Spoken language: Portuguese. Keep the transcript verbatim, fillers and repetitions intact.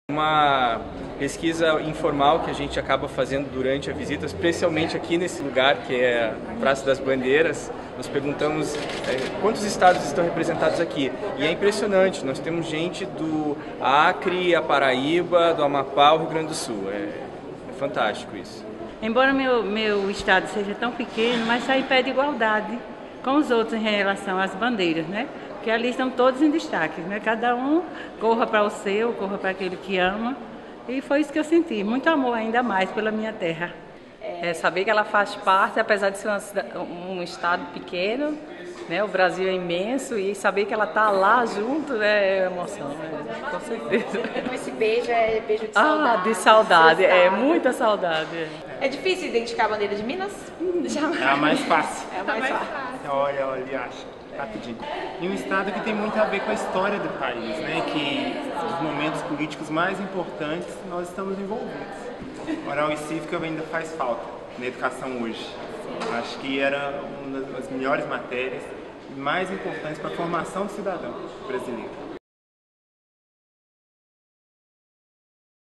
Uma pesquisa informal que a gente acaba fazendo durante a visita, especialmente aqui nesse lugar que é a Praça das Bandeiras. Nós perguntamos é, quantos estados estão representados aqui. E é impressionante, nós temos gente do Acre, a Paraíba, do Amapá, o Rio Grande do Sul. É, é fantástico isso. Embora meu, meu estado seja tão pequeno, mas está em pé de igualdade com os outros em relação às bandeiras, né? Porque ali estão todos em destaque, né? Cada um corra para o seu, corra para aquele que ama. E foi isso que eu senti, muito amor ainda mais pela minha terra. É, saber que ela faz parte, apesar de ser uma, um estado pequeno, né? O Brasil é imenso, e saber que ela está lá junto, né? É emoção, né? Com certeza. Então esse beijo é beijo de saudade. Ah, de saudade, é muita saudade. É difícil identificar a bandeira de Minas? É a mais fácil. É a mais fácil. Você olha, olha e acha, rapidinho. E um estado que tem muito a ver com a história do país, né? Que os momentos políticos mais importantes nós estamos envolvidos. Moral e cívica ainda faz falta na educação hoje. Acho que era uma das melhores matérias e mais importantes para a formação do cidadão brasileiro.